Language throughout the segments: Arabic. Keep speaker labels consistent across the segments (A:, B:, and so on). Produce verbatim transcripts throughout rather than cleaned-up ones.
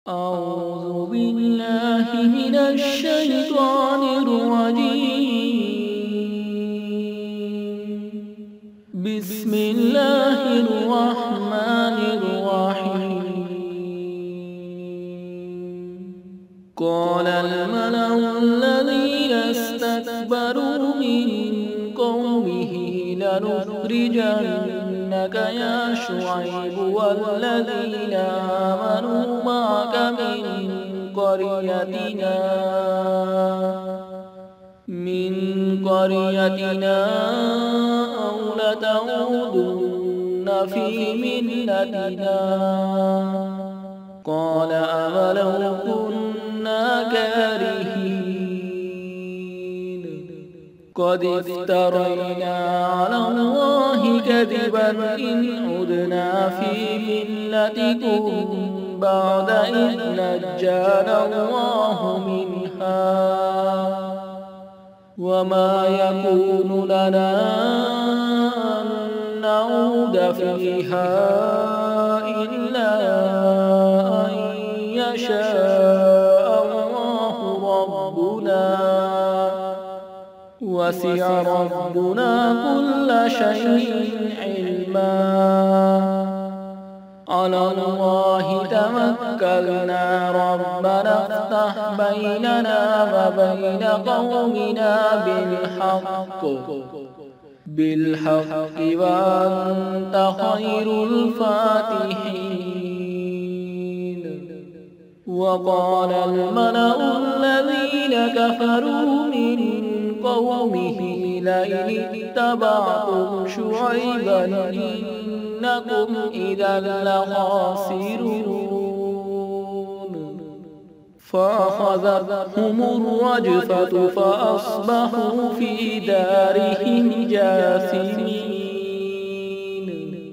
A: أعوذ بالله من الشيطان الرجيم. بسم الله الرحمن الرحيم. قال الملأ الذين استكبروا من قومه لنخرجنك يا شعيب والذين آمنوا معك من قريتنا من قريتنا أو لتعودن في ملتنا. قال أولو كنا كارهين قد افترينا على الله كذبا إن عدنا في ملتكم بعد إذ نجانا الله منها وما يكون لنا أن نعود فيها إلا أن يشاء الله ربنا وسع ربنا كل شيء علما. على الله توكلنا ربنا افتح بيننا وبين قومنا بالحق بالحق وأنت خير الفاتحين. وقال الملأ الذين كفروا من قومه لئن اتبعتم شعيبا إنكم إذا لخاسرون. فأخذتهم الرجفة فأصبحوا في دارهم جاثمين.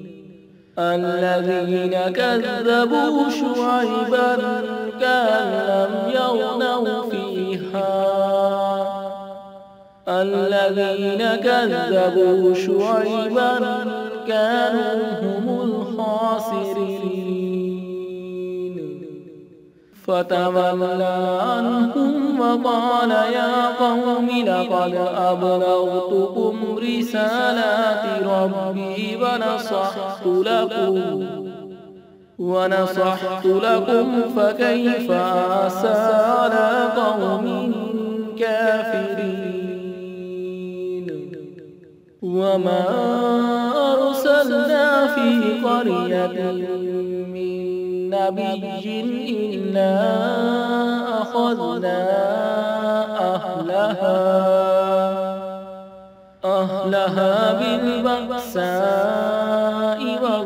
A: الذين كذبوا شعيبا كأن لم يغنوا فيها الذين كذبوا شعيبا كانوا هم الخاسرين. فتولى عنهم وقال يا قوم لقد أبلغتكم رسالات ربي ونصحت لكم ونصحت لكم فكيف آسى على قوم كافرين. وما أرسلنا في قرية من نبي إلا أخذنا أهلها أهلها بالبأساء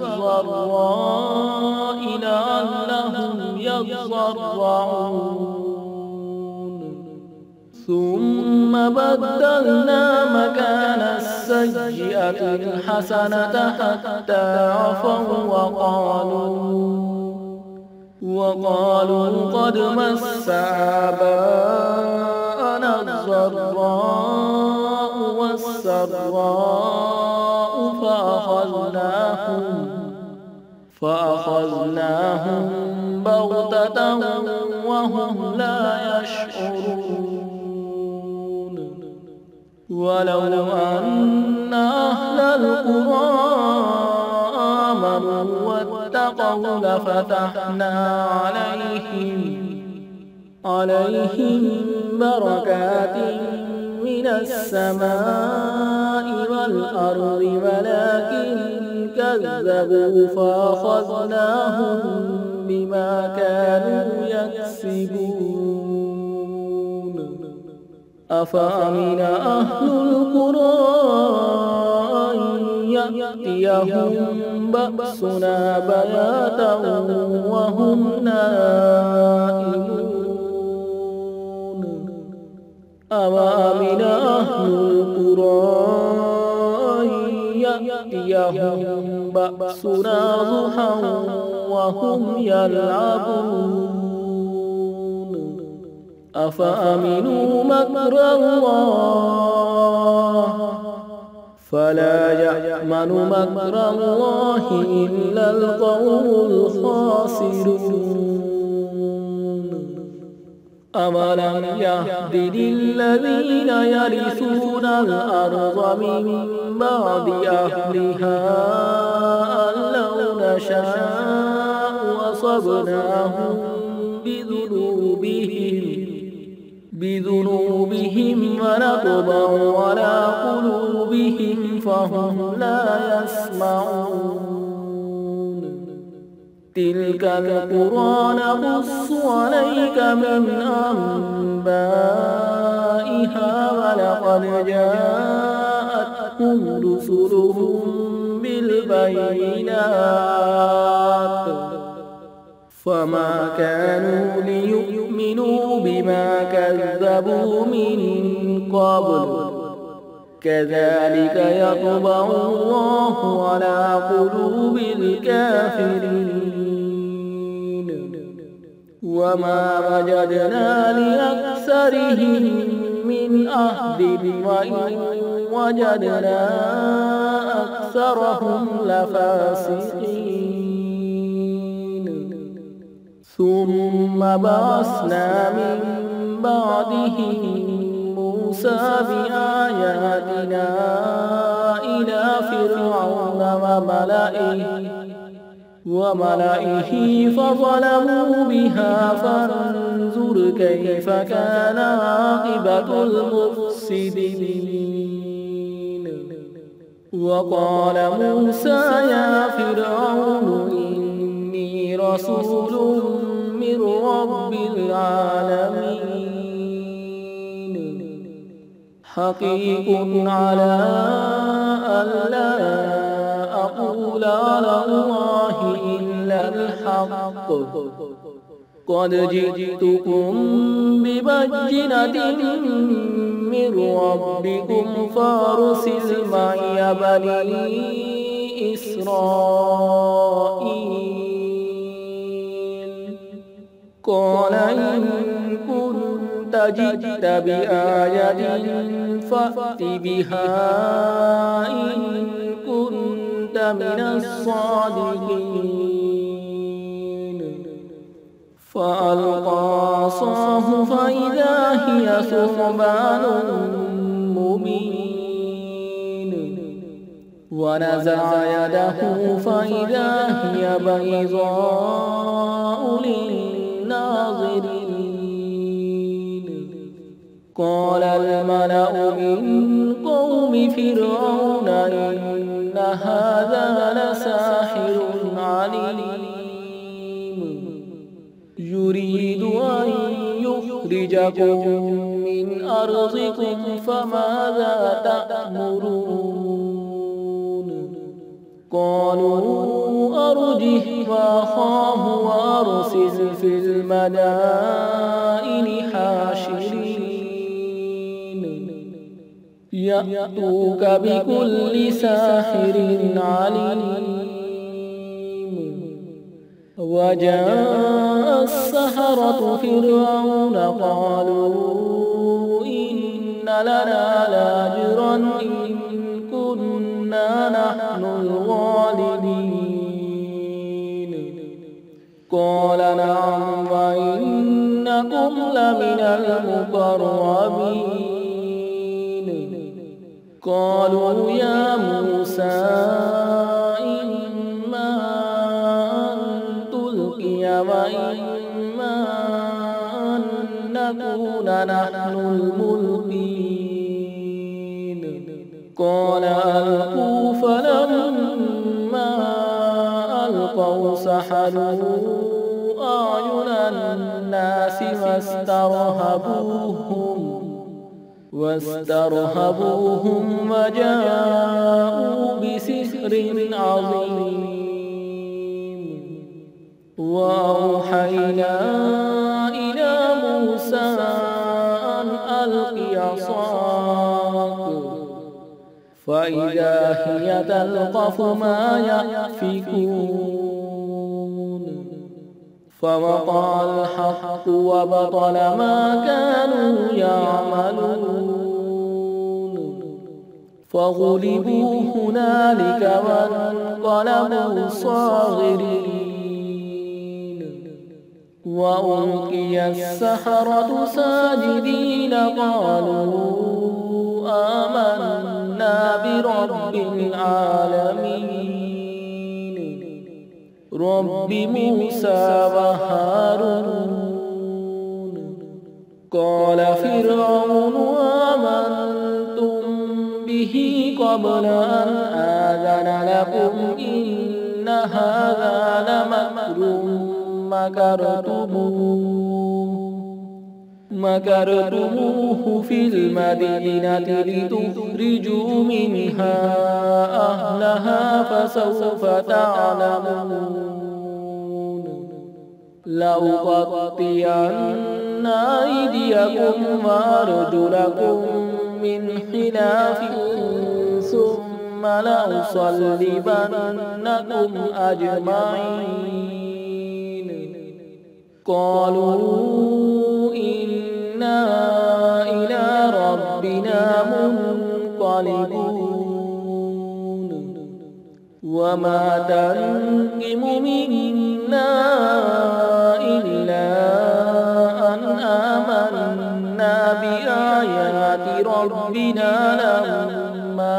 A: والضراء لعلهم يضرعون. ثم بدلنا مكان السيئة الحسنة حتى عفوا وقالوا وقالوا قد مس آباءنا الضراء والسراء فأخذناهم فأخذناهم بغتة وهم لا يشعرون. ولو أن أهل القرى آمنوا واتقوا لفتحنا عليهم عليهم بركات من السماء والأرض ولكن كذبوا فأخذناهم بما كانوا يكسبون. أفأمن أهل القرى أن يأتيهم بأسنا بياتا وهم نائمون. أفأمن أهل القرى أن يأتيهم بأسنا ضحى وهم يلعبون. أفأمنوا مكر الله فلا يأمن مكر الله إلا القوم الخاسرون. أولم يهد للذين يرثون الأرض من بعد أهلها أن لو نشاء أصبناهم بذنوبهم بذنوبهم ونطبع على قلوبهم فهم لا يسمعون تلك القرى نقص عليك من أنبائها ولقد جاءتهم رسلهم بالبينات فما كانوا ليؤمنوا بما كذبوا من قبل كذلك يطبع الله على قلوب الكافرين وما وجدنا لأكثرهم من عهد وإن وجدنا أكثرهم لفاسقين ثم بعثنا من بعدهم موسى بآياتنا إلى فرعون وملئه وملئه فظلموا بها فانظر كيف كان عاقبة المفسدين وقال موسى يا فرعون إني رسول من رب العالمين حقيق على ألا أقول على الله إلا الحق قد جئتكم ببينة من ربكم فارسل معي بني إسرائيل قال إن كنت جئت بآية فأت بها إن كنت من الصادقين فألقى عصاه فإذا هي ثعبان مبين ونزع يده فإذا هي بيضاء للناظرين قال الملأ من قوم فرعون إن هذا لساحر عليم يريد أن يخرجكم من أرضكم فماذا تأمرون قالوا أرجه وأخاه وأرسل في المدائن حاشرين يأتوك بكل ساحر عليم وجاء السحرة فرعون قالوا إن لنا لأجرا إن كنا نحن الغالبين قال نعم وإنكم لمن المقربين قالوا يا موسى إما أن تلقي وإما أن نكون نحن الملقين قال ألقوا فلما ألقوا سحروا أعين الناس واسترهبوهم واسترهبوهم وجاءوا بسحر عظيم وأوحينا إلى موسى أن ألق عصاك فإذا هي تلقف ما يأفكون فوقع الحق وبطل ما كانوا يعملون فغلبوا هنالك وانقلبوا صاغرين وألقي السحرة ساجدين قالوا آمنا برب العالمين رب موسى وهارون. قال فرعون آمنتم به قبل أن آذن لكم إن هذا لمكر مكرتموه مكرتموه في المدينة لتخرجوا منها أهلها فسوف تعلمون. لأقطعن أيديكم وأرجلكم من خلاف ثم لأصلبنكم أجمعين. قالوا إنا إلى ربنا منقلبون. وما تنقم منا إلا أن آمنا بآيات ربنا لما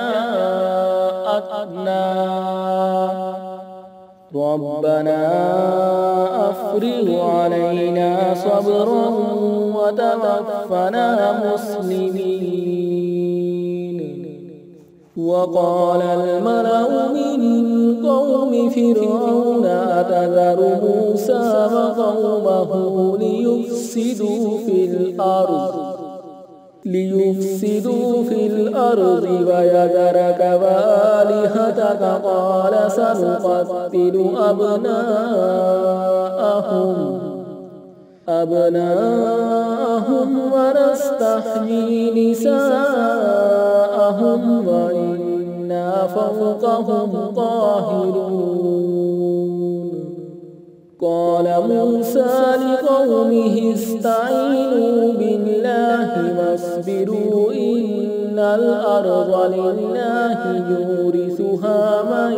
A: جاءتنا ربنا أفرغ علينا صبرا وتوفنا مسلمين. وقال الملأ من قوم فرعون أتذر موسى وقومه ليفسدوا في الأرض ليفسدوا في الأرض ويذرك وآلهتك قال سنقتل أبناءهم أبناءهم ونستحيي نساءهم وإنا فوقهم قاهرون. قال موسى لقومه استعينوا بالله واصبروا إن الأرض لله يورثها من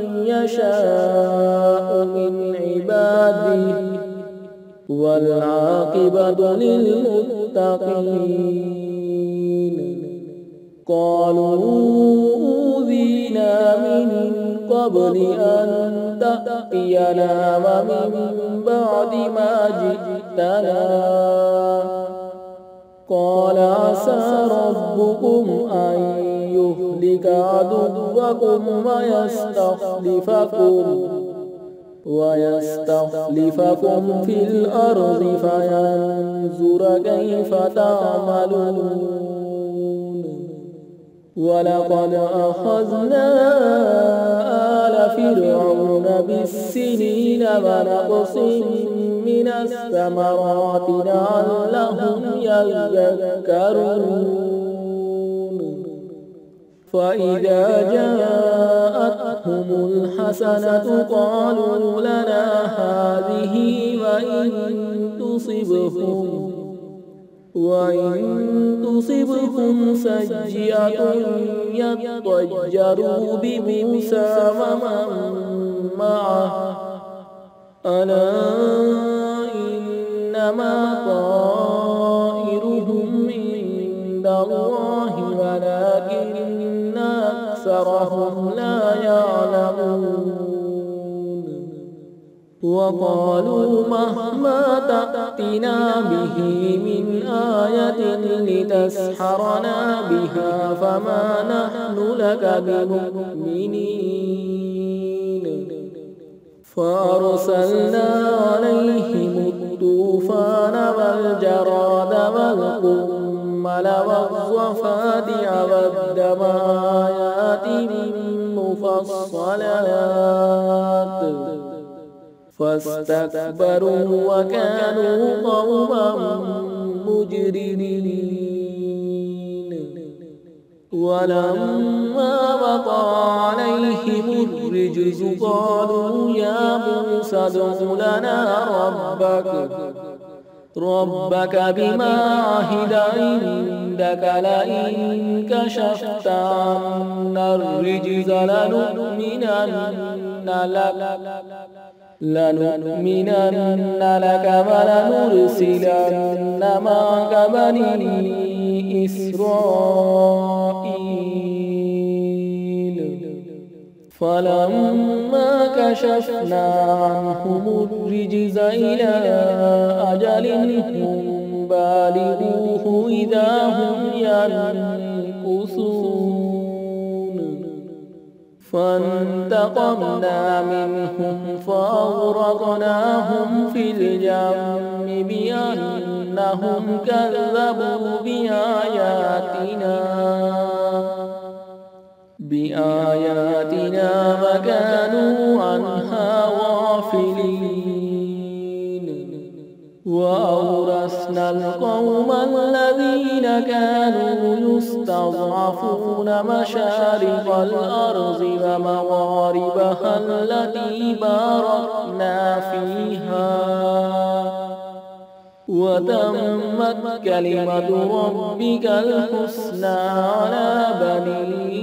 A: يشاء من عباده والعاقبة للمتقين. قالوا أوذينا من قبل أن تأتينا ومن بعد ما جئتنا. قال عسى ربكم أن يهلك عدوكم ويستخلفكم ويستخلفكم في الأرض فينظر كيف تعملون. ولقد أخذنا آل فرعون بالسنين ونقص من الثمرات لعلهم يذكرون. فإذا جاءتهم الحسنة قالوا لنا هذه وإن تصبهم وإن تصبهم سيئة يطيروا بموسى ومن معه ألا إنما طائرهم عند الله ولكن أكثرهم لا يعلمون. وقالوا مهما تأتنا به من آية لتسحرنا بها فما نحن لك بمؤمنين. فأرسلنا عليهم الطوفان والجراد والقمل والضفادع والدم آيات مفصلات فاستكبروا وكانوا قوما مجرمين. ولما وقع عليهم الرجز قالوا يا موسى ادع لنا ربك ربك بما عهد عندك لئن كشفت عنا الرجز لنؤمنن لك لنؤمنن لك ولنرسلن معك بني إسرائيل فلما كشفنا عنهم الرجز إلى أجل هم بالغوه إذا هم ينكثون فانتقمنا منهم فأغرقناهم في اليم بأنهم كذبوا بآياتنا بآياتنا وكانوا عنها غافلين وأورثنا القوم الذين كانوا يستضعفون مشارق الأرض ومغاربها التي باركنا فيها وتمت كلمة ربك الحسنى على بني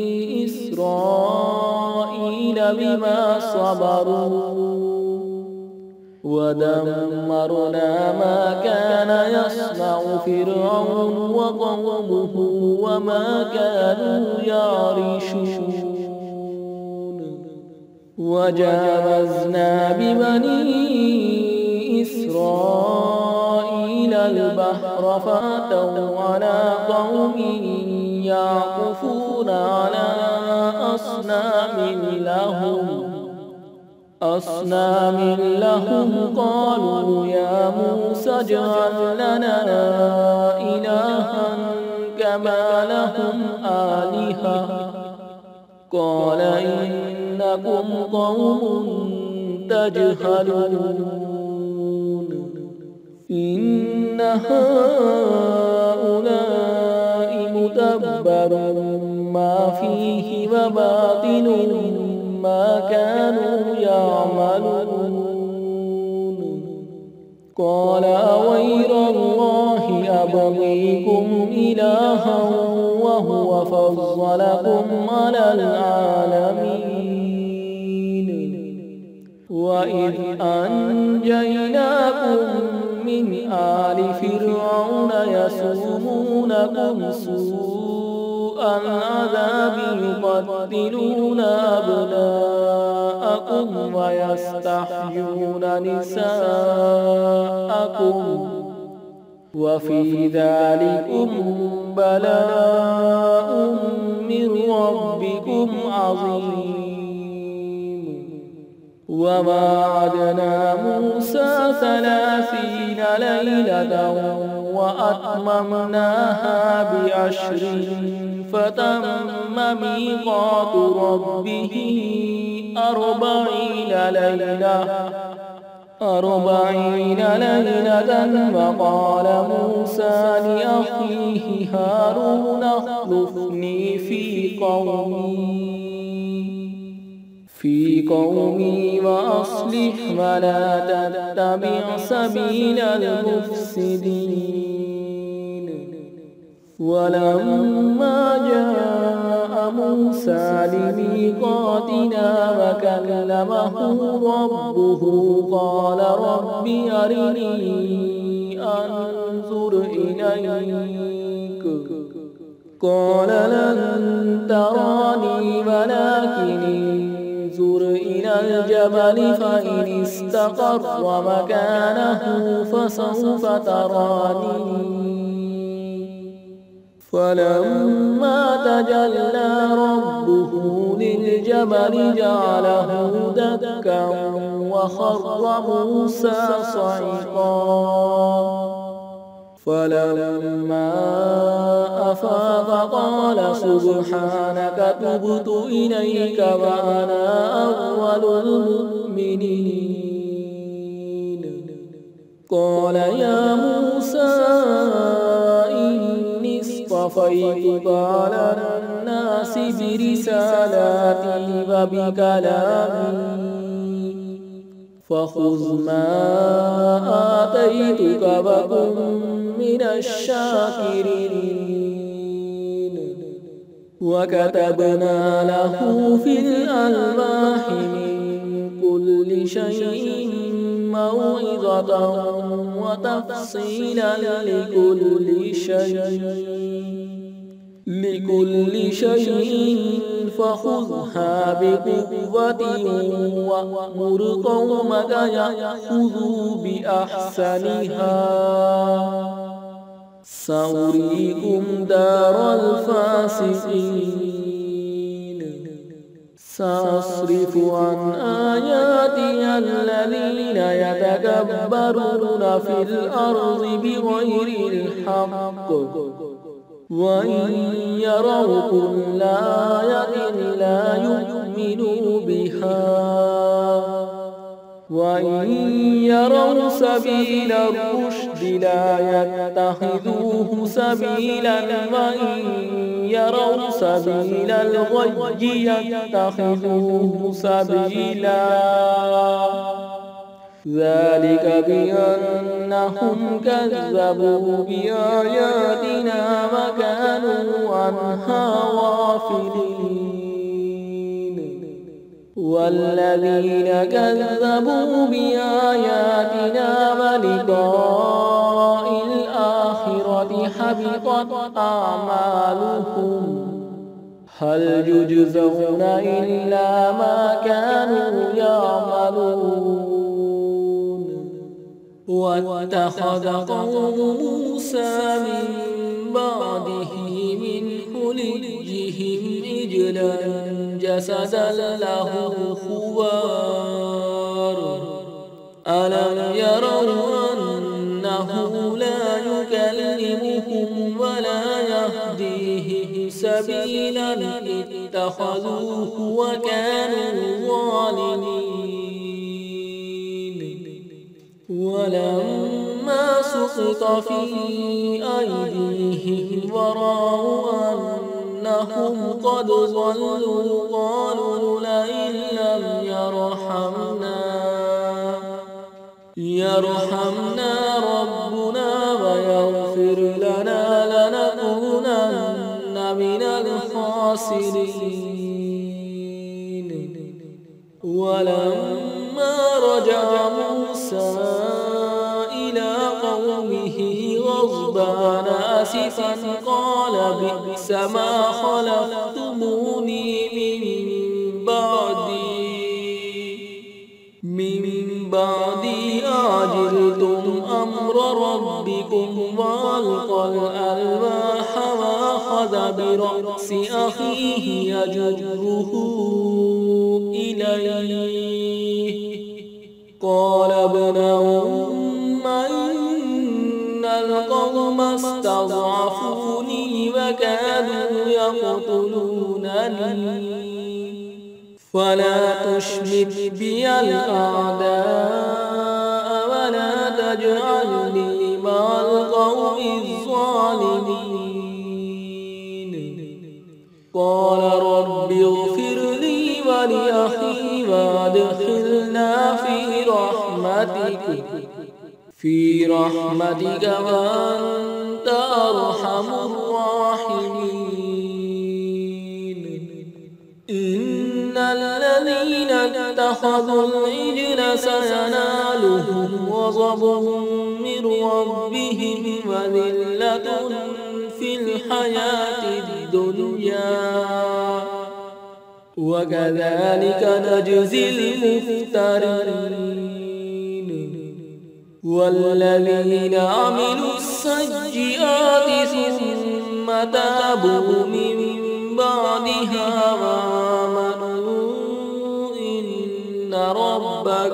A: إسرائيل بما صبروا ودمرنا ما كان يصنع فرعون وقومه وما كانوا يعرشون وجاوزنا ببني إسرائيل البحر فأتوا على قوم يعكفون على أصنام لهم أصنام لهم قالوا يا موسى اجعل لنا إلها كما لهم آلهة قال إنكم قوم تجهلون إن هؤلاء متبر ما فيه وباطل ما كانوا يعملون قال أغير الله أبغيكم إلها وهو فضلكم على العالمين وإذ أنجيناكم من آل فرعون يسومونكم سوء العذاب يقتلون أبناءكم ويستحيون نساءكم وفي ذلكم بلاء من ربكم عظيم وواعدنا موسى ثلاثين ليلة وأتممناها بعشر فتم ميقات ربه أربعين ليلة أربعين ليلة وقال موسى لأخيه هارون اخلفني في قومي في قومي وأصلح ولا تتبع سبيل المفسدين ولما جاء موسى لميقاتنا وكلمه ربه قال رب أرني أنظر إليك قال لن تراني ولكن انظر إلى الجبل فإن استقر مكانه فسوف تراني فلما تجلى ربه للجبل جعله دكا وخر موسى صعقا فلما أفاق قال سبحانك تبت إليك وأنا أول المؤمنين قال يا موسى إني اصطفيتك على الناس برسالاتي وبكلامي فخذ ما آتيتك وكن من الشاكرين وكتبنا له في الألواح من كل شيء موعظة وتفصيلا لكل شيء لكل شيء فخذها بقوة وأمر قومك يأخذوا بأحسنها سأريكم دار الفاسقين سأصرف عن آياتي الذين يتكبرون في الأرض بغير الحق وإن يروا كل آية لا يؤمنوا بها وإن يروا سبيل الرشد لا يتخذوه سبيلا وإن يروا سبيل الغي يتخذوه سبيلا ذلك بأنهم كذبوا بآياتنا وكانوا عنها غافلين والذين كذبوا بآياتنا ولقاء الآخرة حبطت أعمالهم هل يجزون إلا ما كانوا يعملون واتخذ قوم موسى من بعده من حليهم عجلا جسدا له خوار ألم يروا أنه لا يكلمهم ولا يهديهم سبيلا اتخذوه وكانوا ظالمين ولما سقط في أيديهم ورأوا أنهم قد ضلوا قالوا لئن لم يرحمنا يرحمنا ربنا ويغفر لنا لنكونن من الخاسرين ولما رجع موسى إلى قومه غضبان آسفا قال بئس ما خلفتموني من بعدي من بعدي أعجلتم أمر ربكم وألقى الألواح وأخذ برأس أخيه يجره إليه قال ابن أم إن القوم استضعفوني وكادوا يقتلونني فلا تشمت بي الأعداء ولا تجعلني مع القوم الظالمين قال رب اغفر لي ولأخي وادخلنا في رحمتك في رحمتك وأنت أرحم الراحمين إن الذين اتخذوا العجل سينالهم غضب من ربهم وذلة في الحياة الدنيا وكذلك نجزي المفترين والذين عملوا السيئات ثم تابوا من بعدها وآمنوا إن ربك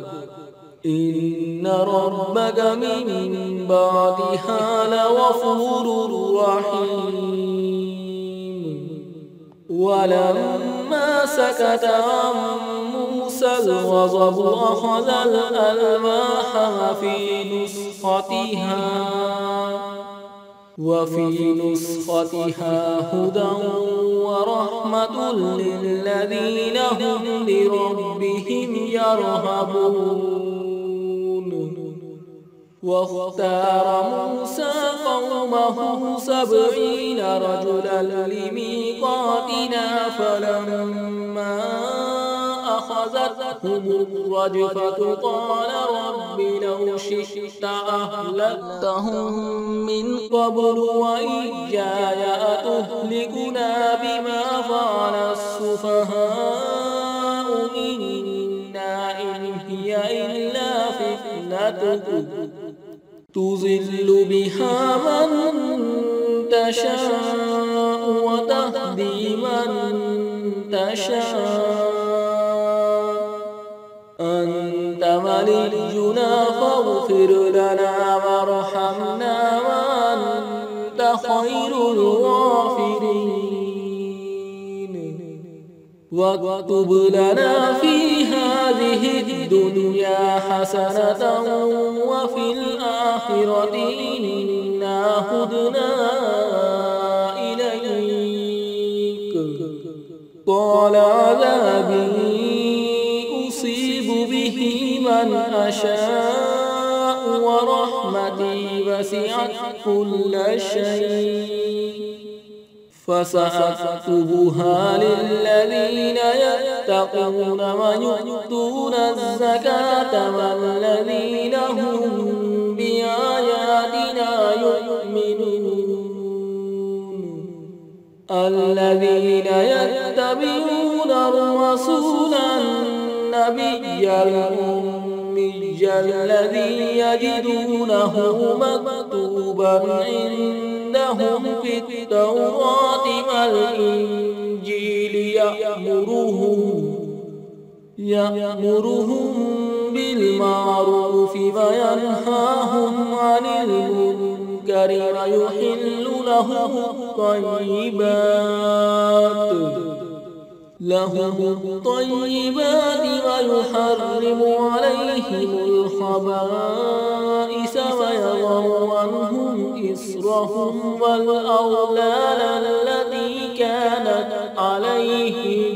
A: إن ربك من بعدها لغفور رحيم ولما سكت عن موسى الغضب أخذ الألواح وفي نسختها وفي نسختها هدى ورحمة للذين هم لربهم يرهبون واختار موسى قومه سبعين رجلا لميقاتنا فلما فأخذتهم الرجفة قال رب لو شئت أهلكتهم من قبل وإياي أتهلكنا بما فعل السفهاء منا إن هي إلا فتنتك تضل بها من تشاء وتهدي من تشاء أنت ولينا فاغفر لنا وارحمنا وأنت خير الغافرين واكتب لنا في هذه الدنيا حسنة وفي الآخرة إنا هدنا إليك قال عذابي أصيب به من أشاء ورحمتي وسعت كل شيء فسأكتبها للذين يتقون ويؤتون الزكاة والذين هم بآياتنا يؤمنون الذين يتبعون الرسول النبي الأمي الذي يجدونه مكتوبا عندهم في التوراة والإنجيل يأمرهم يأمرهم بالمعروف وينهاهم عن المنكر ويحل لهم الطيبات لهم الطيبات ويحرم عليهم الخبائث ويضع عنهم إصرهم والأغلال التي كانت عليهم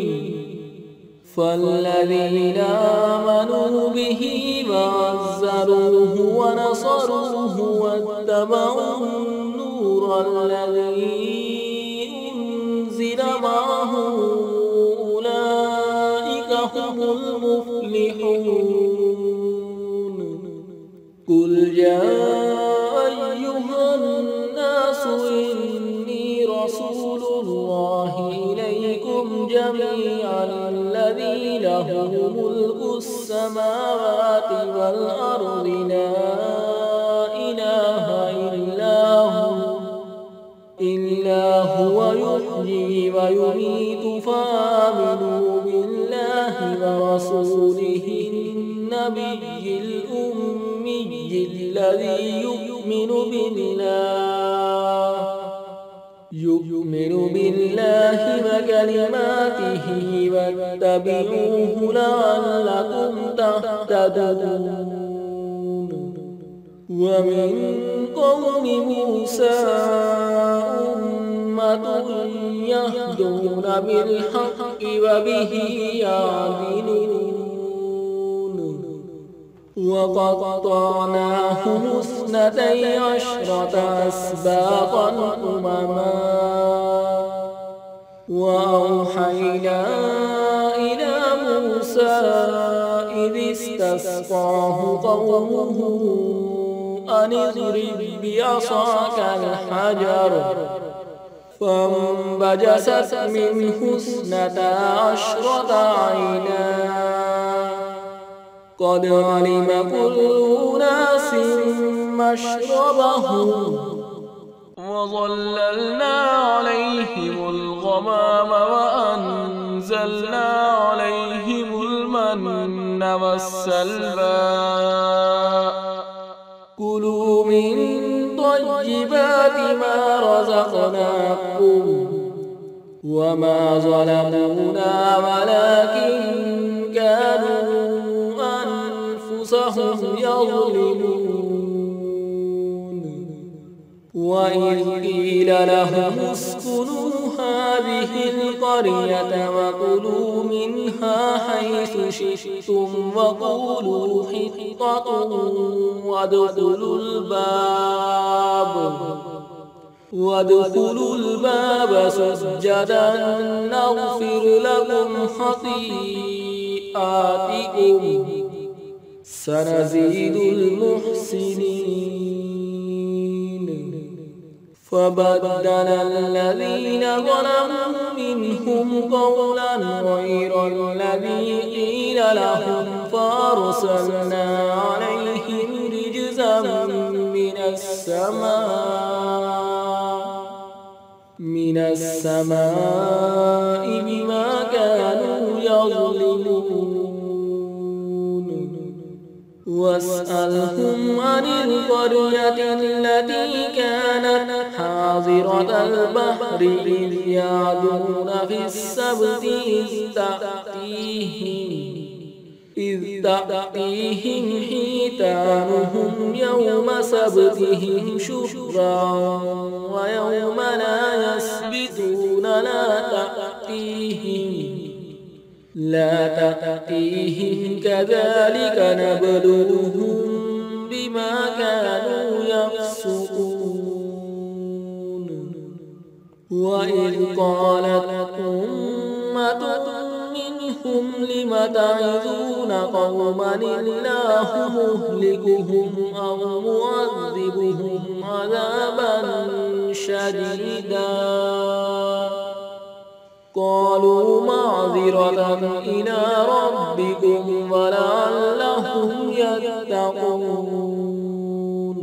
A: فالذين آمنوا به وعزروه ونصروه واتبعوا النور الذي أنزل معه هم المفلحون قل يا أيها الناس إني رسول الله إليكم جميعا الذي له ملك السماوات والأرض لا إله إلا هو إلا هو يحيي ويميت فآمنوا بالله ورسوله النبي الأمي الذي يؤمن بالله يؤمن بالله وكلماته واتبعوه لعلكم تهتدون ومن قوم موسى أمة يهدون بالحق وبه يعدلون وقطعناهم اثنتي عشرة أسباطا أمما وأوحينا إلى موسى إذ استسقاه قومه أن اضرب بعصاك الحجر فانبجست منه اثنتا عشرة عينا قد علم كل أناس مشربهم وظللنا عليهم الغمام وأنزلنا عليهم المن والسلوى كلوا من طيبات ما رزقناكم وما ظلمونا ولكن كانوا أنفسهم يظلمون وإذ قيل لهم اسكنوا هذه القرية وكلوا منها حيث شئتم وقولوا حطة وادخلوا الباب وادخلوا الباب سجدا نغفر لكم خطيئاتكم سيئاتكم سنزيد المحسنين. فبدل الذين ظلموا منهم قولا غير الذي قيل لهم فأرسلنا عليهم رجزا من السماء من السماء بما كانوا يظلمون. واسألهم عن القرية التي كانت حاضرة البحر إذ يعدون في السبت إذ تأتيهم إذ تأتيهم حيتانهم يوم سبتهم شرعا ويوم لا يسبتون لا تأتيهم لا تأتيهم كذلك نبلوهم بما كانوا يفسقون. وإذ قالت أمة منهم لم تعظون قوما الله مهلكهم أو معذبهم عذابا شديدا قالوا معذرة إلى ربكم ولعلهم يتقون.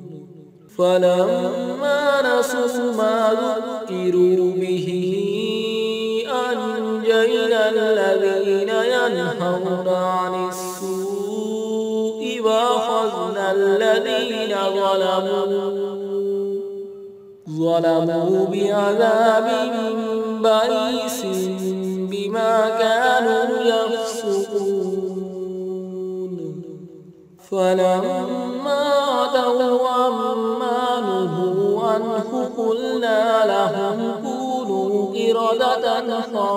A: فلما نسوا ما ذكروا به أنجينا الذين ينهون عن السوء وأخذنا الذين ظلموا ظلموا بعذاب بئيس بما كانوا يفسقون. فلما عتوا عما نهوا عنه قلنا لهم كونوا قردة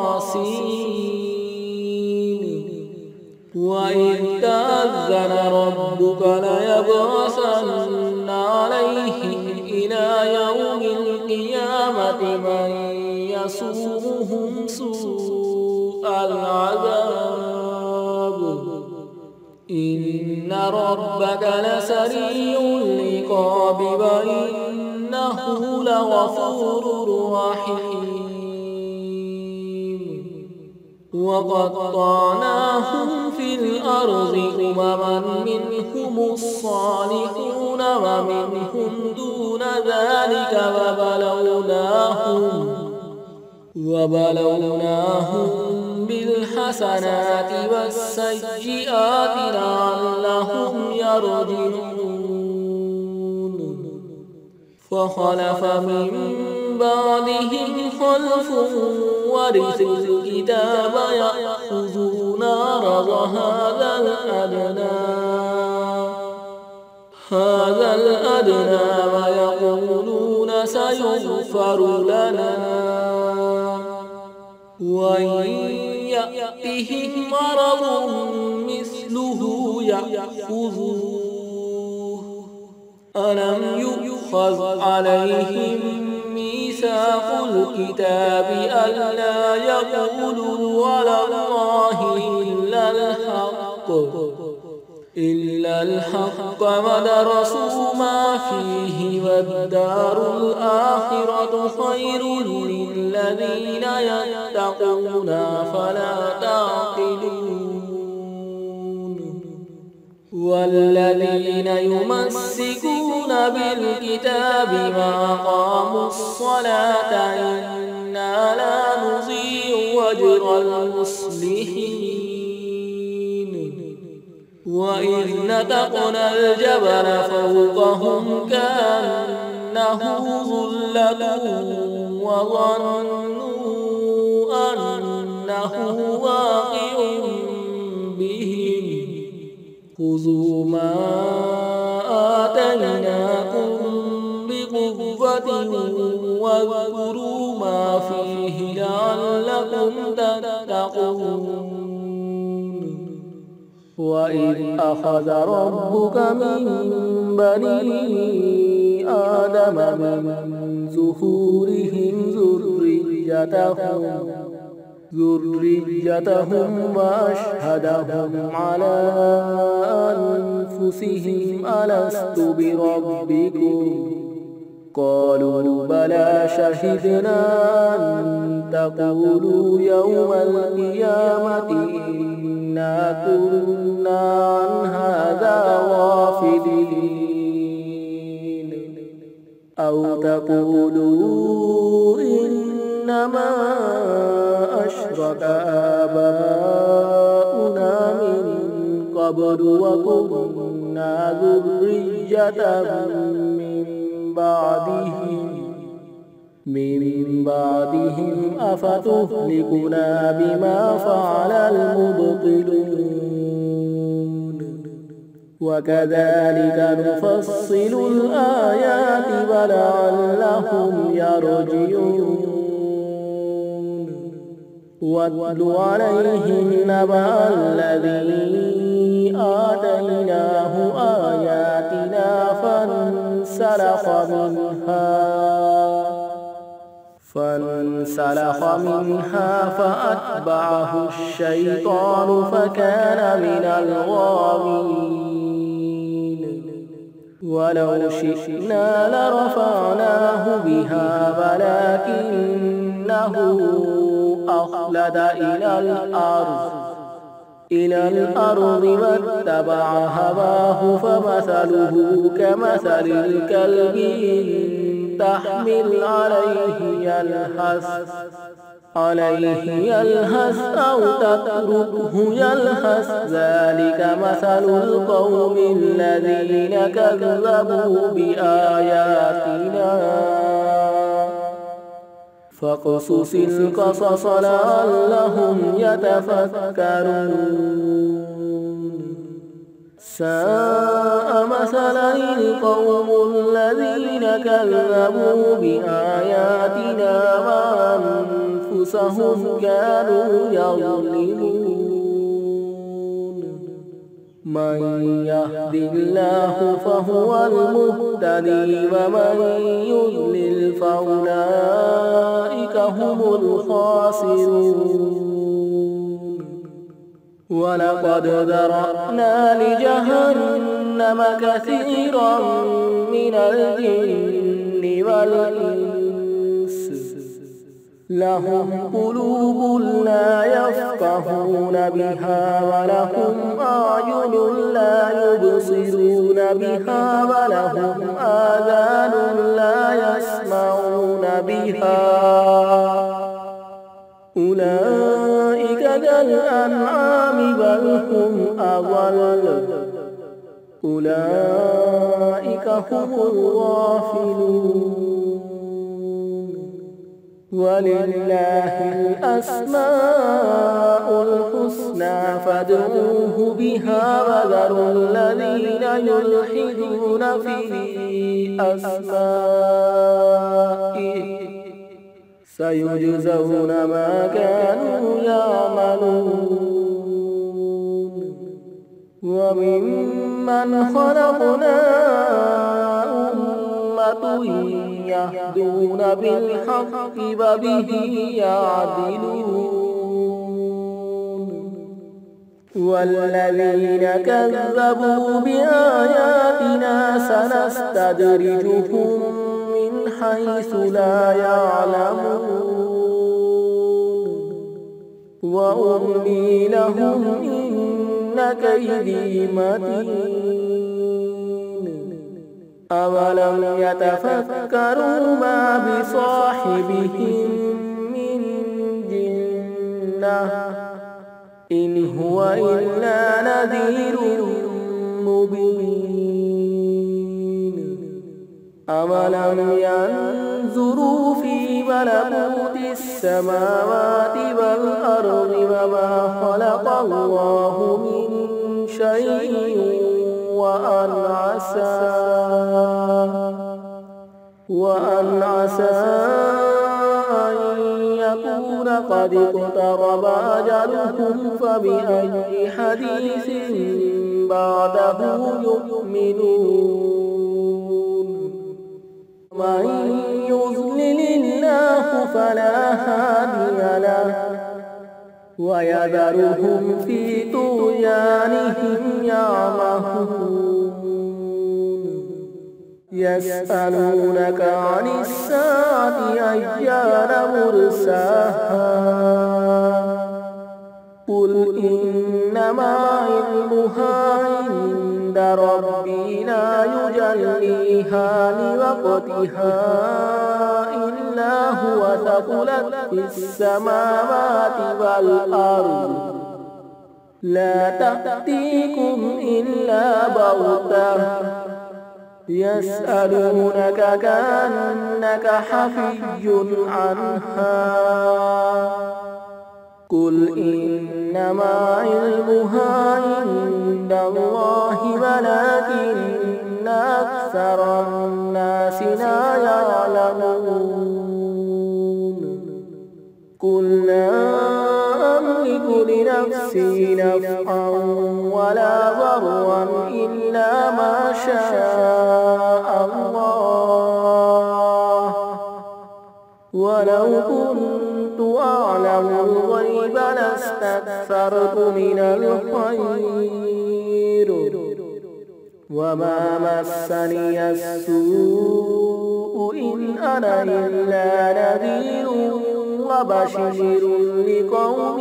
A: خاسئين. وإذ تأذن ربك ليبعثن عليهم إلى يوم القيامة من يسومهم سوء العذاب إن ربك لسريع العقاب وإنه لغفور رحيم. وقطعناهم في الأرض أمما منهم الصالحون ومنهم دون ذلك وبلوناهم وبلوناهم بالحسنات والسيئات لعلهم يرجعون. فخلف من بعدهم خلف ورثوا الكتاب يأخذون عرض هذا الأدنى هذا الأدنى ويقولون سيغفر لنا وإن يأتهم مرض مثله يأخذوه. ألم يؤخذ عليهم ميثاق الكتاب ألا يقولوا على الله إلا الحق إلا الحق ودرسوا ما فيه والدار الآخرة خير للذين يتقون فلا تعقلون. والذين يمسكون بالكتاب وأقاموا الصلاة إنا لا نضيع أجر المصلحين. وإذ نتقنا الجبل فوقهم كأنه ظلة وظنوا أنه واقع بهم خذوا ما آتيناكم بقوة واذكروا ما فيه لعلكم تتقون. وإذ أخذ ربك من بني آدم من ظهورهم ذريتهم ذريتهم وأشهدهم على أنفسهم ألست بربكم قالوا بلى شهدنا أن تقولوا يوم القيامة إنا كنا عن هذا غافلين أو تقولوا إنما أشرك آباؤنا من قبل وكنا ذرية من بعدهم من بعدهم أفتهلكنا بما فعل المبطلون وكذلك نفصل الآيات ولعلهم يرجعون واتل عليهم نبأ الذي آتيناه آياتنا فانسلخ منها فانسلخ منها فأتبعه الشيطان فكان من الغاوين ولو شئنا لرفعناه بها ولكنه أخلد إلى الأرض إلى الأرض واتبع هواه فمثله كمثل الكلب إن تحمل عليه يلهث عليه يلهث أو تتركه يلهث ذلك مثل القوم الذين كذبوا بآياتنا فاقصص القصص لعلهم يتفكرون ساء مثلا القوم الذين كذبوا بآياتنا وأنفسهم كانوا يظلمون من يهد الله فهو المهتدي ومن يضلل فأولئك هم الخاسرون ولقد ذرأنا لجهنم كثيرا من الجن والإنس لهم قلوب لا يفقهون بها ولهم أعين لا يبصرون بها ولهم آذان لا يسمعون بها أولئك كالأنعام بل هم أضل أولئك هم الغافلون ولله الأسماء الحسنى فادعوه بها وذروا الذين يلحدون في أسمائه سيجزون ما كانوا يعملون وممن خلقنا أمة يهدون بالحق وبه يعدلون والذين كذبوا بآياتنا سنستدرجهم من حيث لا يعلمون وأملي لهم إن كيدي متين أولم يتفكروا ما بصاحبهم من جنة إن هو إلا نذير مبين أولم ينظروا في ملكوت السماوات والأرض وما خلق الله من شيء وأن عسى وأن عسى أن يكون قد اقترب أجلهم فبأي حديث بعده يؤمنون من يضلل الله فلا هادي له ويذرهم في طغيانهم يعمهون يسألونك عن الساعة أيان مرساها قل إنما علمها عند ربي لا يجليها لوقتها إلا هو ثقلت في السماوات والأرض لا تأتيكم إلا بغتة يسألونك كأنك حفي عنها قل إنما علمها عند الله ولكن أكثر الناس لا يعلمون قل لا أملك لنفسي نفعا ولا ضرا إلا ما شاء الله ولو كنت أعلم الغيب لاستكثرت من الخير وما مسني السوء إن أنا إلا نذير وبشير لقوم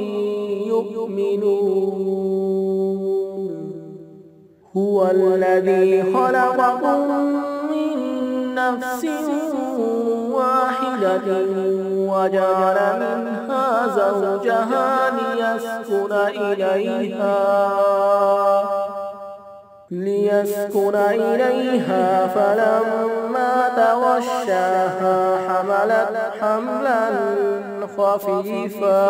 A: يؤمنون هو الذي خلقكم من نفس واحدة وجعل منها زوجها ليسكن إليها ليسكن إليها فلما تغشاها حملت حملا خفيفا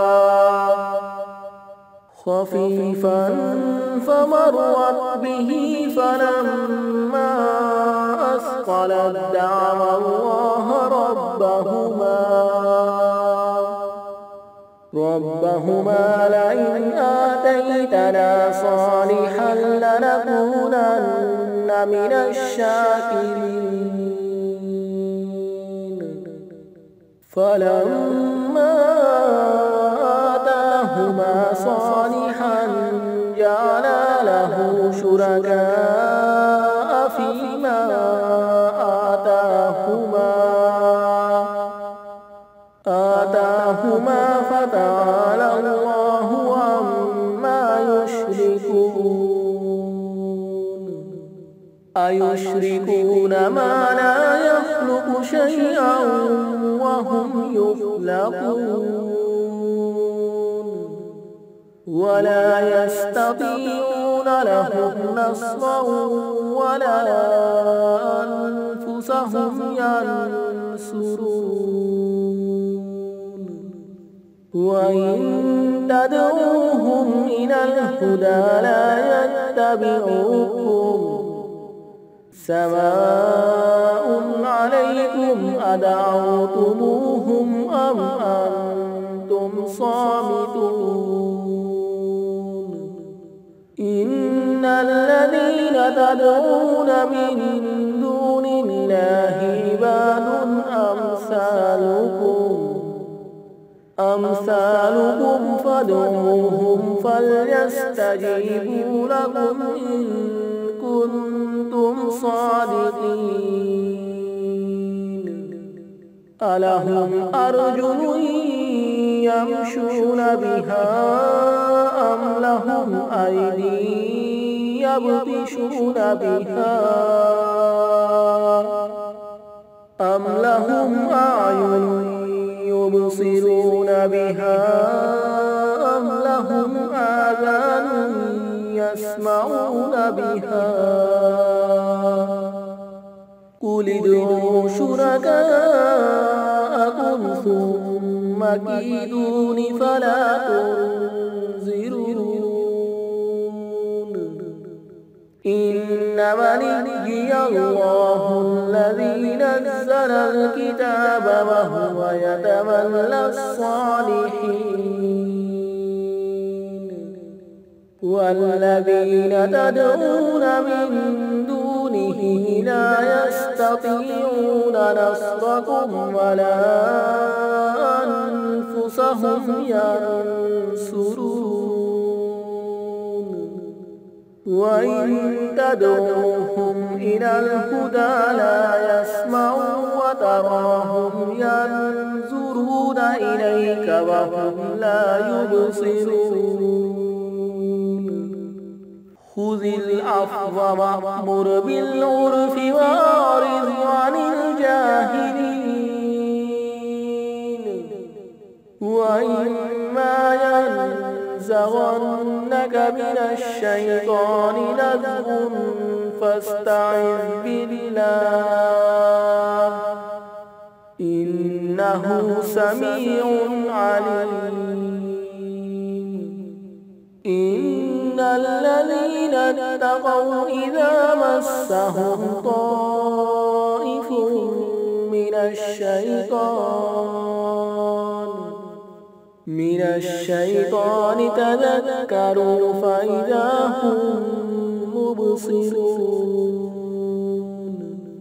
A: خفيفا فمرت به فلما أثقلت دعوا الله ربهما ربهما لئن آتيتنا صالحا لنكونن من الشاكرين فلما آتاهما صالحا جعلا له شركاء فيما آتاهما آتاهما فتعالى الله عما يشركون أيشركون ما لا يخلق شيئا وهم يخلقون ولا يستطيعون لهم نصرا ولا أنفسهم ينصرون وإن تدعوهم إلى الهدى لا يتبعوكم سواء عليكم أدعوتموهم أم أنتم صامتون إن الذين تدعون من دون الله عباد أمثالكم أمثالكم فادعوهم فليستجيبوا لكم إن كنتم صادقين ألهم أرجل يمشون بها أم لهم أيدي يبطشون بها أم لهم أعين يبصرون بها أم لهم آذان يسمعون بها قل ادعوا شركاءكم ثم كيدون فلا تنظرون إنما وليي الله الذي نزل الكتاب وهو يتولى الصالحين والذين تدعون من دونه لا يستطيعون نصركم ولا أنفسهم أنفسهم ينصرون وإن تدعوهم إلى الهدى لا يسمعوا وتراهم ينظرون إليك وهم لا يبصرون خذ العفو وأمر بالعرف وأعرض عن الجاهلين وإما ينزغنك من الشيطان نزغ فاستعذ بالله إنه سميع عليم إن الذين اتقوا إذا مسهم طائف من الشيطان من الشيطان تذكروا فإذا هم مبصرون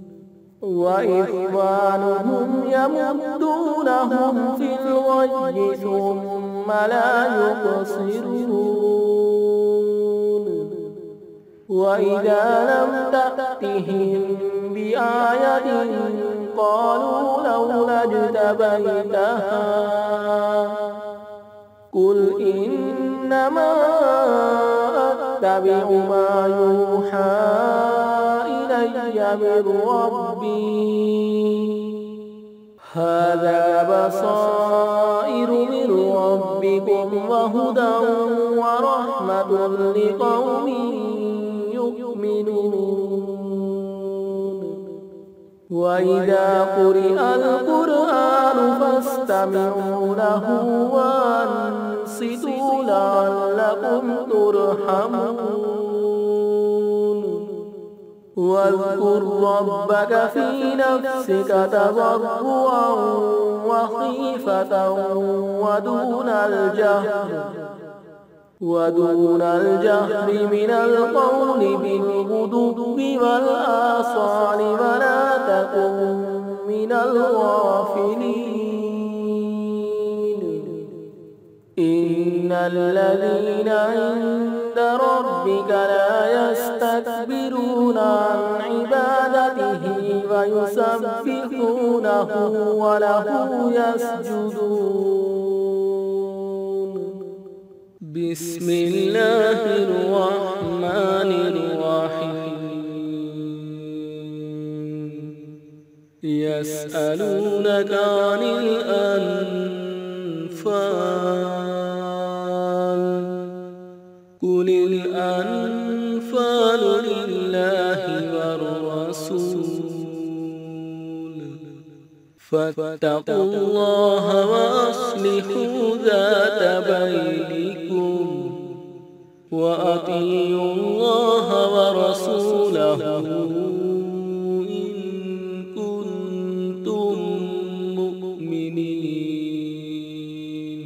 A: وإخوانهم يمدونهم في الغي ثم لا يقصرون وإذا لم تأتهم بآية قالوا لولا اجتبيتها قل إنما أتبع ما يوحى إلي من ربي هذا بصائر من ربكم وهدى ورحمة لقوم يؤمنون وإذا قرئ القرآن فاستمعوا له وأنصتوا لعلكم ترحمون واذكر ربك في نفسك تضرعا وخيفة ودون الجهر ودون الجهر من القول بالغدو والآصال ولا تكن من الغافلين إن الذين عند ربك لا يستكبرون عن عبادته ويسبحونه وله يسجدون بسم الله الرحمن الرحيم يسألونك عن الأنفال قل الأنفال لله والرسول فاتقوا الله وأصلحوا ذات بينكم وأطيعوا الله ورسوله إن كنتم مؤمنين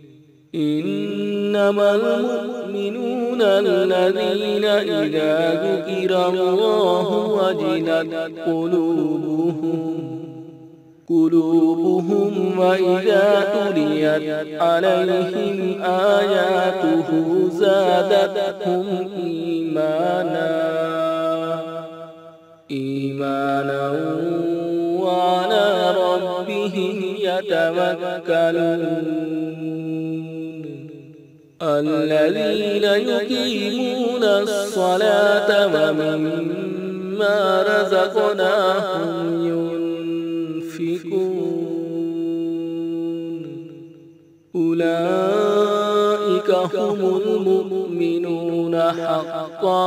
A: إنما المؤمنون الذين إذا ذكر الله وجلت قلوبهم قلوبهم وإذا تليت عليهم آياته زادتهم إيمانا إيمانا وعلى ربهم يتوكلون الذين يقيمون الصلاة ومما رزقناهم ينفقون أولئك هم المؤمنون حقا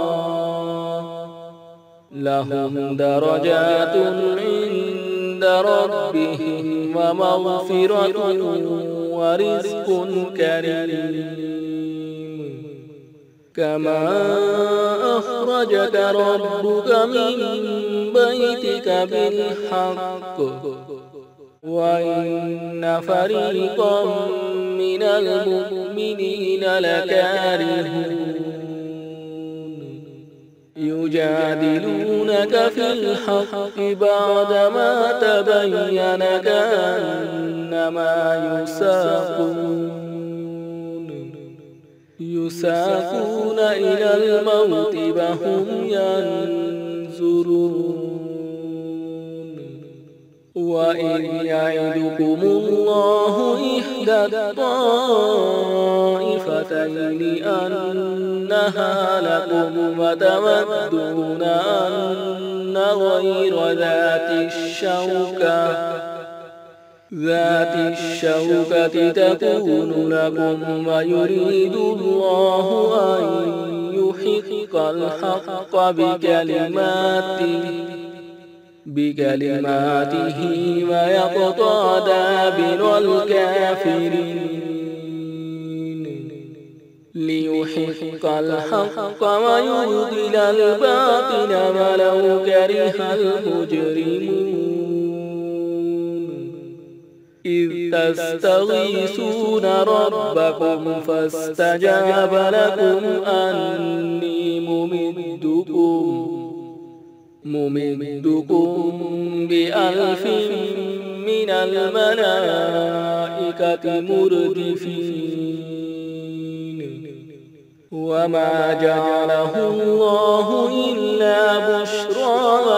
A: لهم درجات عند ربهم ومغفرة ورزق كريم كما أخرجك ربك من بيتك بالحق وإن فريقا من المؤمنين لكارهون يجادلونك في الحق بعدما تبين كأنما يساقون يساقون إلى الموت وهم ينظرون وإذ يعدكم الله إحدى الطائفتين أنها لكم وتودون أن غير ذات الشوكة ذات الشوكة تكون لكم ويريد الله أن يحق الحق بكلماته بكلماته ويقطع دابر الكافرين ليحق الحق ويبطل الباطل ولو كره المجرمون إذ تستغيثون ربكم فاستجاب لكم أني ممدكم ممدكم بألف من الملائكة مردفين وما جعله الله إلا بشرى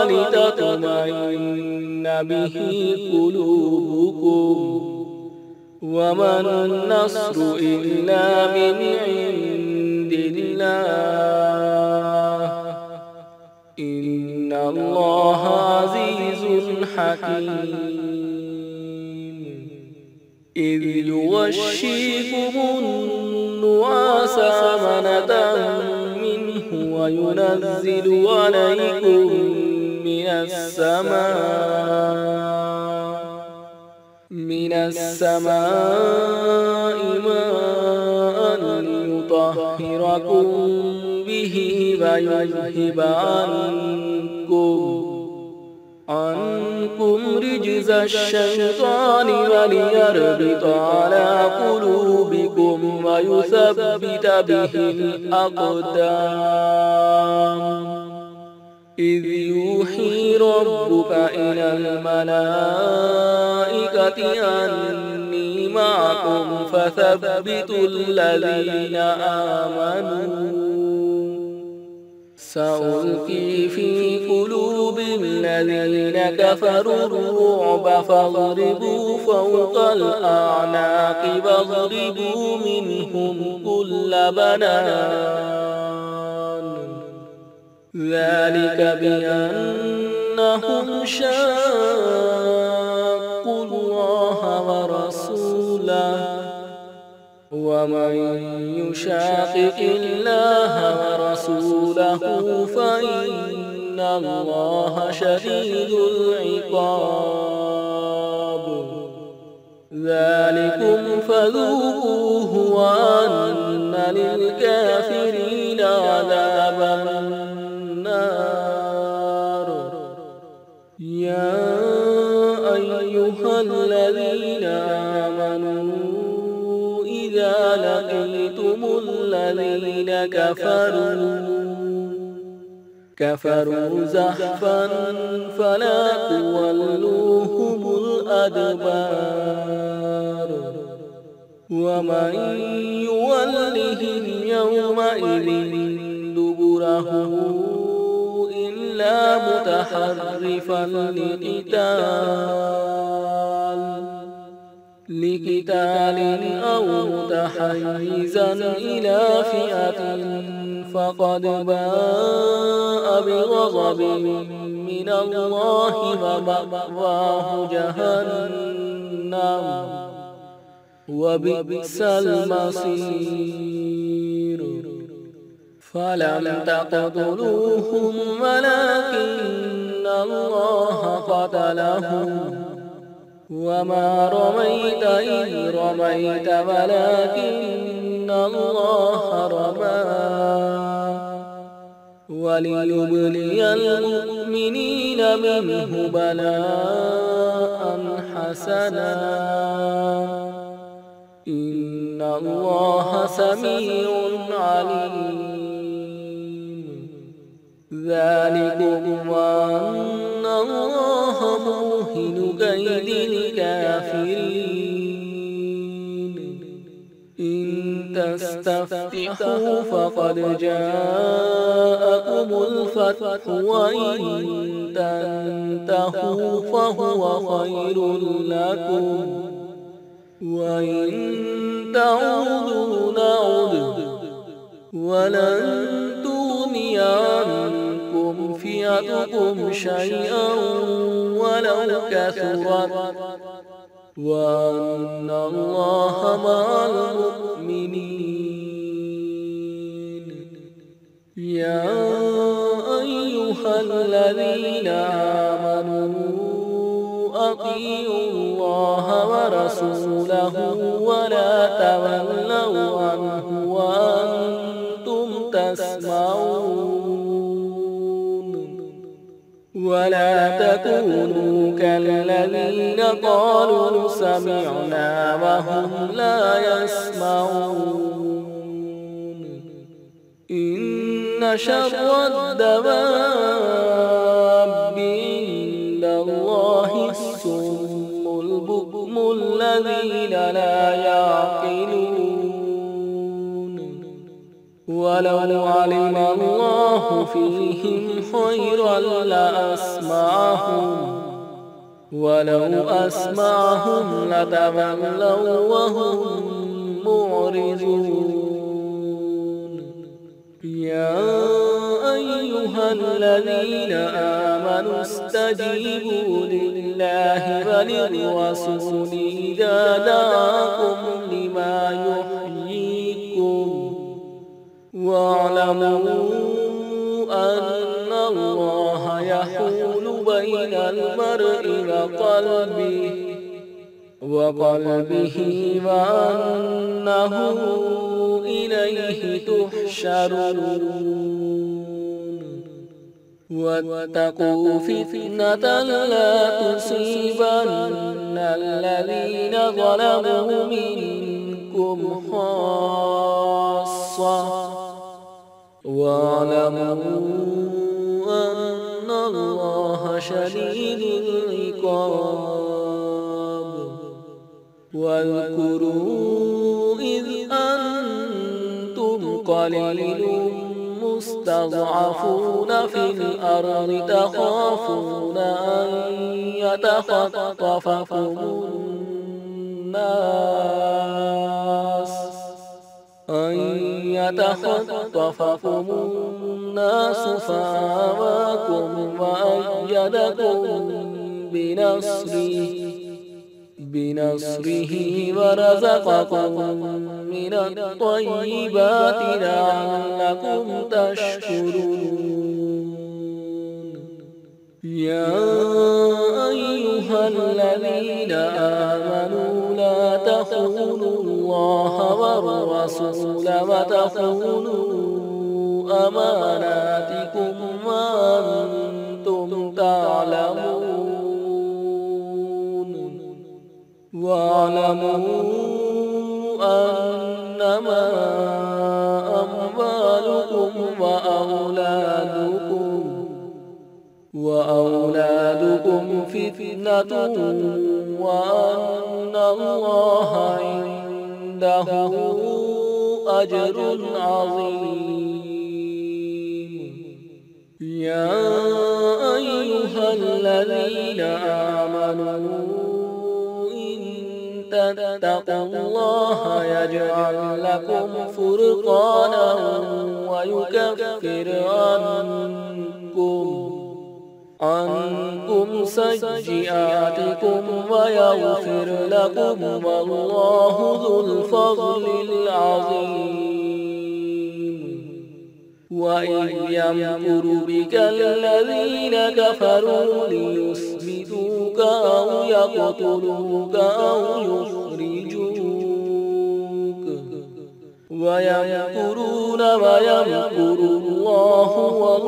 A: ولتطمئن به قلوبكم وما النصر إلا من عند الله إن الله عزيز حكيم إذ يغشيكم النعاس أمنة منه وينزل عليكم من السماء من السماء ماء ليطهركم به ويذهب عنكم عنكم رجز الشيطان وليربط على قلوبكم ويثبت به الأقدام إذ يوحي ربك إلى الملائكة أني معكم فثبتوا الذين آمنوا سألقي في قلوب الذين كفروا الرعب فاضربوا فوق الأعناق واضربوا منهم كل بنان ذلك بأنهم شاقوا الله ورسوله ومن يشاقق الله ورسوله فإن الله شديد العقاب ذلكم فذوقوه وأن للكافرين عذاب النار يا أيها الذين آمنوا إذا لقيتم الذين كفروا كفروا زحفا فلا تولوهم الأدبار ومن يولهم يومئذ دبره إلا متحرفا لقتال لقتال أو متحيزا إلى فئة فقد باء بغضب من الله ومأواه جهنم وبئس المصير فلم تقتلوهم ولكن الله قتلهم وما رميت إذ رميت ولكن الله رمى وليبلي المؤمنين منه بلاء حسنا إن الله سميع عليم ذلكم وأن الله موهن كيد الكافرين إن تستفتحوا فقد جاءكم الفتح وإن تنتهوا فهو خير لكم وإن تعودوا نعد ولن تغني عنكم فئتكم شيئا ولو كثرت وأن الله مع المؤمنين يا أيها الذين آمنوا أطيعوا الله ورسوله ولا تولوا عنه وأنتم تسمعون ولا تكونوا كالذين قالوا سمعنا وهم لا يسمعون إن شر الدواب عند الله الصم البكم الذين لا يعقلون ولو علم الله فيهم خيرا لأسمعهم ولو أسمعهم لتولوا وهم معرضون يا أيها الذين آمنوا استجيبوا لله وللرسول إذا دعاكم لما يحييكم واعلموا أن الله يحول بين المرء وقلبه وقلبه وأنه إليه تحشرون واتقوا فتنة لا تصيبن الذين ظلموا منكم خاصة واعلموا أن الله شديد العقاب واذكروا إذ أنتم قليل مستضعفون في الأرض تخافون أن يتخطفكم الناس أن يتخطفكم الناس فآواكم وأيدكم بنصره بنصره ورزقكم من الطيبات لعلكم تشكرون يا أيها الذين آمنوا لا تخونوا الله والرسول وتخونوا أماناتكم وأنتم تعلمون واعلموا أنما أموالكم وأولادكم وأولادكم فتنة وأن الله عنده أجر عظيم يا أيها الذين آمنوا تتقوا الله يجعل لكم فرقانا ويكفر عنكم عنكم سيئاتكم ويغفر لكم والله ذو الفضل العظيم وإذ يمكر بك الذين كفروا ليثبتوك أو يقتلوك أو يخرجوك ويمكرون ويمكر الله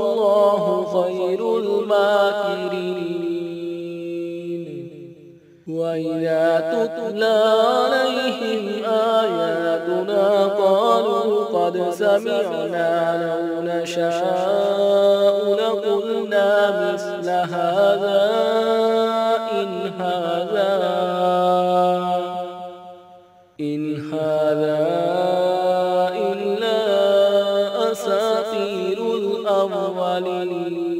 A: والله خير الماكرين وإذا تتلى عليهم آياتنا قالوا قد سمعنا لو نشاء لقلنا مثل هذا إن هذا إن هذا إلا أساطير الأولين.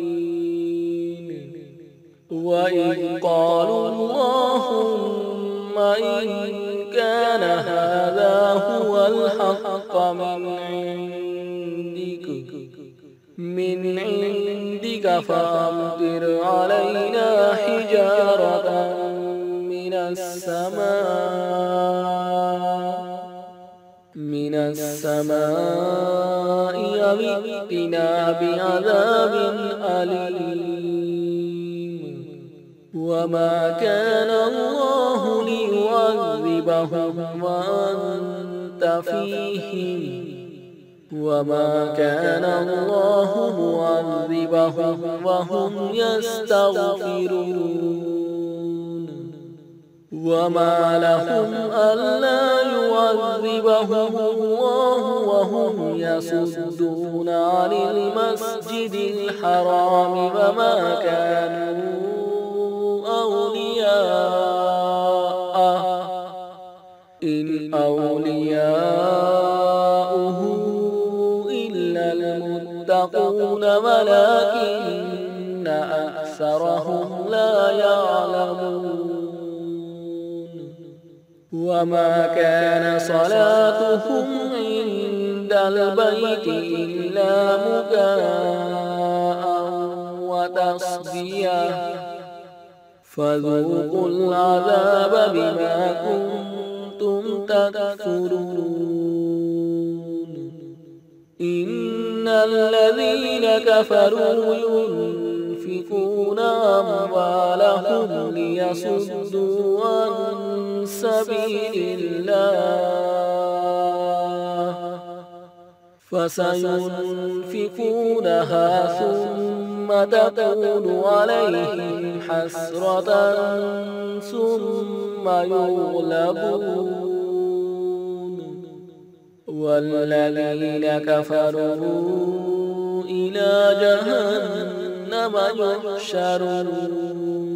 A: وإذ قالوا اللهم إن كان هذا هو الحق من عندك من عندك فأمطر علينا حجارة من السماء من السماء أو ائتنا بعذاب أليم. وما كان الله ليعذبهم وأنت فيهم وما كان الله معذبهم وهم يستغفرون. وما لهم ألا يعذبهم الله وهم يصدون عن المسجد الحرام وما كانوا أولياءه إن أولياؤه إلا المتقون ولكن أكثرهم لا يعلمون. وما كان صلاتهم عند البيت إلا مكاء وتصدية فذوقوا العذاب بما كنتم تكفرون. إن الذين كفروا ينفقون أموالهم ليصدوا عن سبيل الله فسينفقونها ثم تكون عليهم حسرة ثم يغلبون والذين كفروا إلى جهنم يحشرون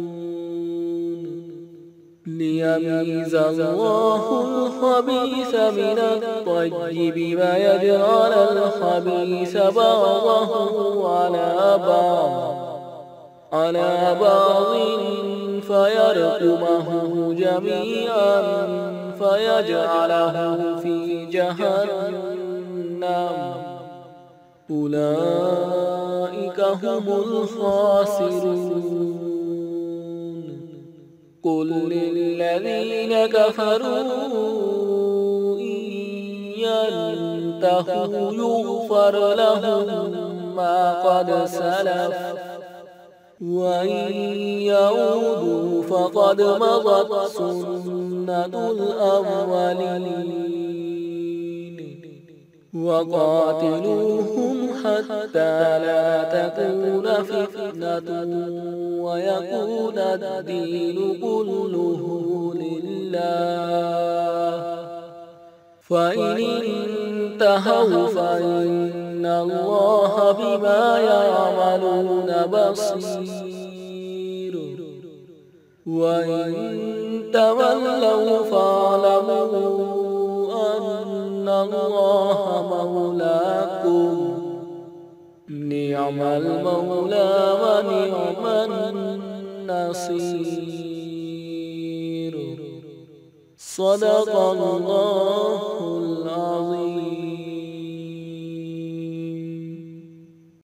A: ليميز الله الخبيث من الطيب ويجعل الخبيث بعضه على بعض على بعض فيركمه جميعا فيجعله في جهنم أولئك هم الخاسرون. قل للذين كفروا إن ينتهوا يغفر لهم ما قد سلف وإن يعودوا فقد مضت سنة الأولين. وقاتلوهم حتى لا تكون فتنة ويكون الدين كله لله فإن انتهوا فإن الله بما يعملون بصير وإن تولوا فاعلموا أن الله مولاكم نعم المولى ونعم النصير. صدق الله